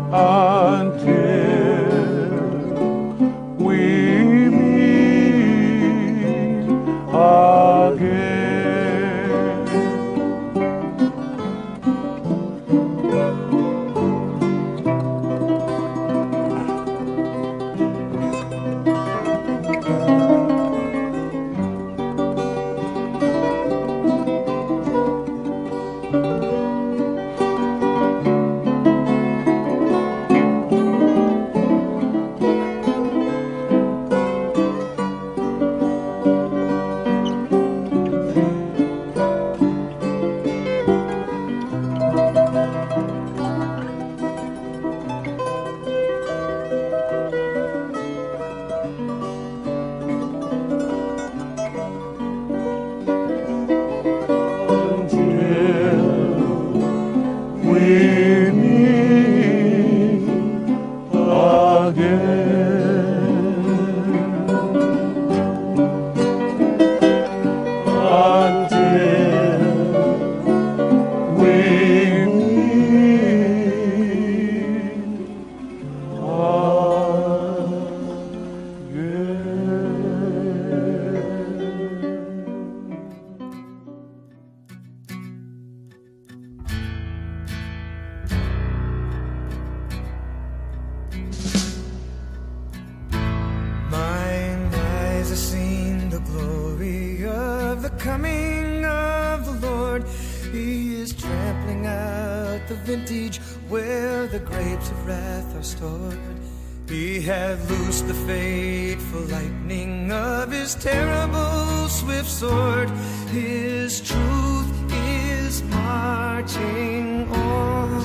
coming of the Lord. He is trampling out the vintage where the grapes of wrath are stored. He hath loosed the fateful lightning of his terrible swift sword. His truth is marching on.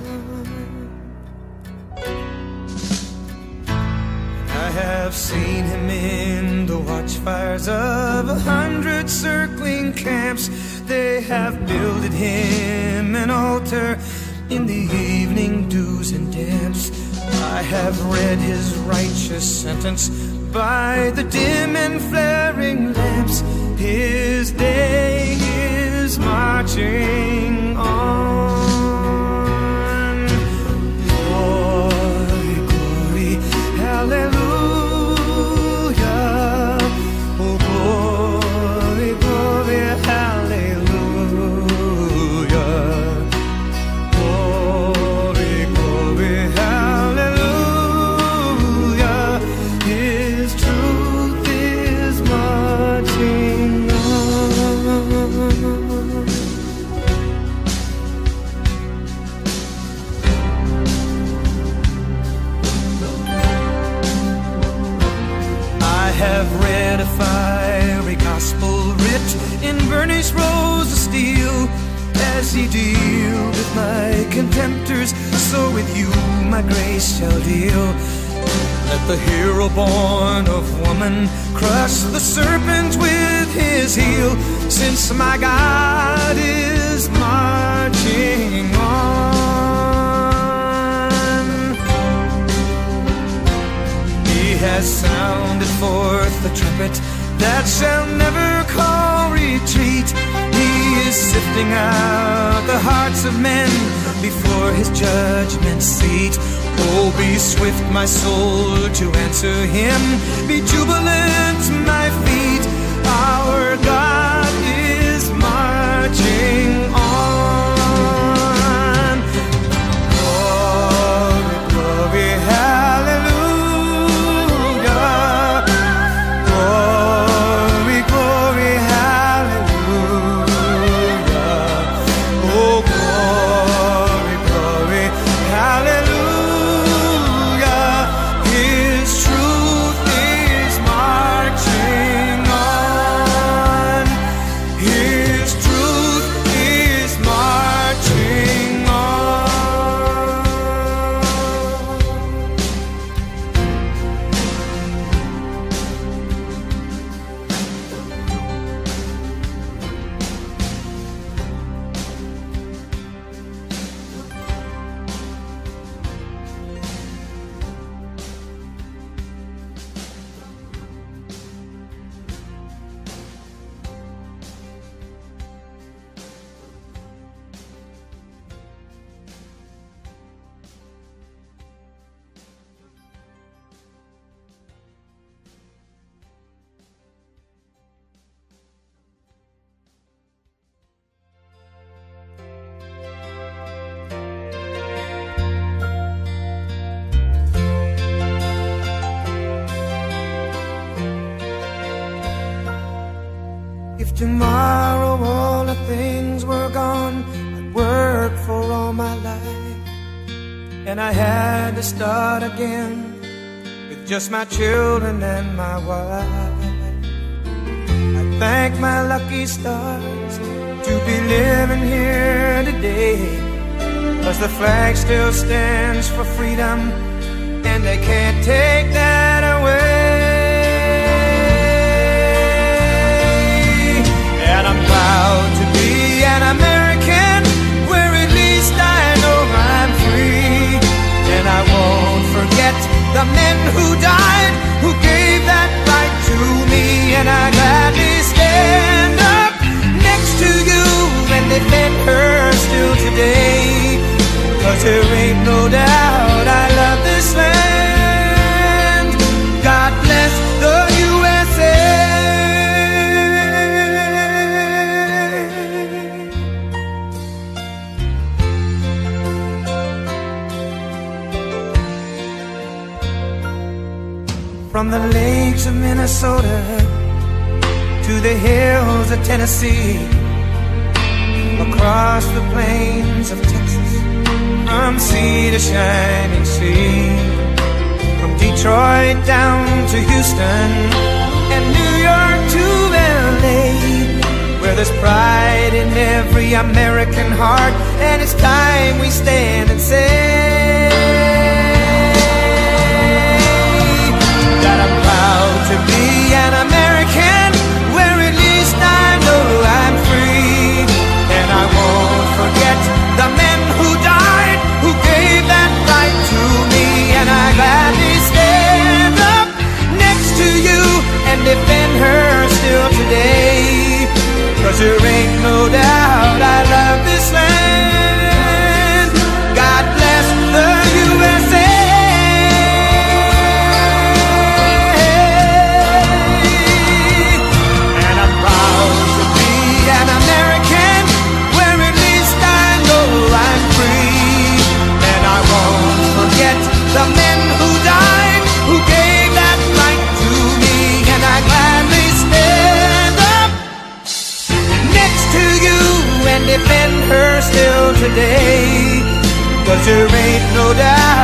I have seen him in the watchfires of 100 circling camps. They have builded him an altar in the evening dews and damps. I have read his righteous sentence by the dim and flaring lamps. His day is marching on. Glory, glory, hallelujah. Oh, glory, glory, hallelujah. Glory, glory, hallelujah. His truth is marching on. I have read a fiery gospel writ in burnished rows of steel. As he deal with my contemptors, so with you my grace shall deal. Let the hero born of woman crush the serpent with his heel, since my God is marching on. He has sounded forth the trumpet that shall never call retreat. He is sifting out the hearts of men before his judgment seat. Oh, be swift, my soul, to answer him. Be jubilant, my feet. Our God is marching on. Glory, glory, hallelujah. Glory, glory, hallelujah. Oh, glory, glory, hallelujah. His truth is marching on. tomorrow all the things were gone I'd worked for all my life, and I had to start again with just my children and my wife. I thank my lucky stars to be living here today, 'cause the flag still stands for freedom, and they can't take that away. And I'm proud to be an American, where at least I know I'm free. And I won't forget the men who died, who gave that right to me. And I gladly stand up next to you and defend her still today, 'cause there ain't no doubt I love this land. God bless the USA. From the lakes of Minnesota to the hills of Tennessee, across the plains of Texas, from sea to shining sea, from Detroit down to Houston and New York to LA, where there's pride in every American heart, and it's time we stand and say that I'm proud to be an American, where at least I know I'm free. And I won't forget the men who died, who gave that right to me. And I gladly stand up next to you and defend her still today, 'cause there ain't no doubt I love this land. God bless the USA. The men who died, who gave that right to me. And I gladly stand up next to you and defend her still today, 'cause there ain't no doubt